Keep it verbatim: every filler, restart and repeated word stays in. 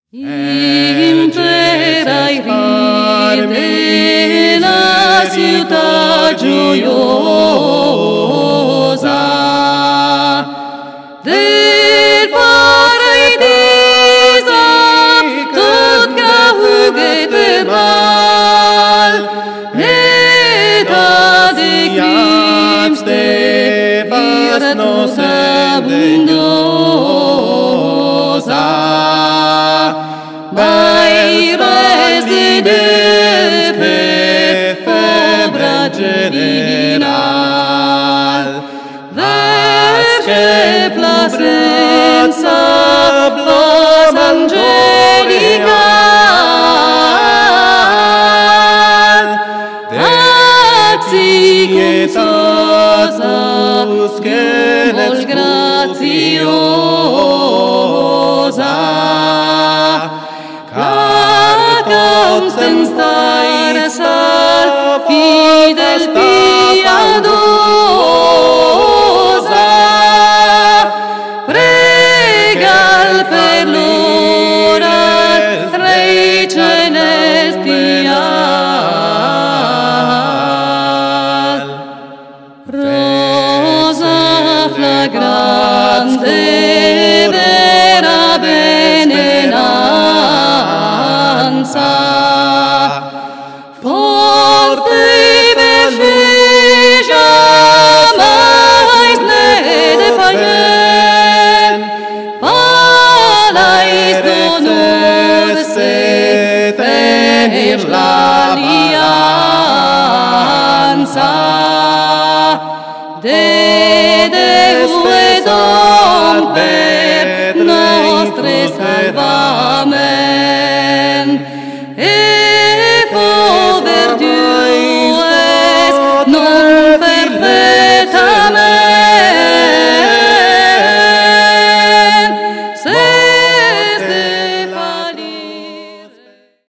Intera ride la città gioiosa del paradiso, tot cahuget mal, eta de crims de virtus abundosa. Mai residens per febra general, verge placenza blas angelical, accienzosa vol graziosa, constans star fidel piadosa, pregal per l'ora Rei celestial. Rosa flagrante vera venenanza, forte beseja mais ne defayen, palais donorse per l'alianza, de Deus et Dom per nostre salvar.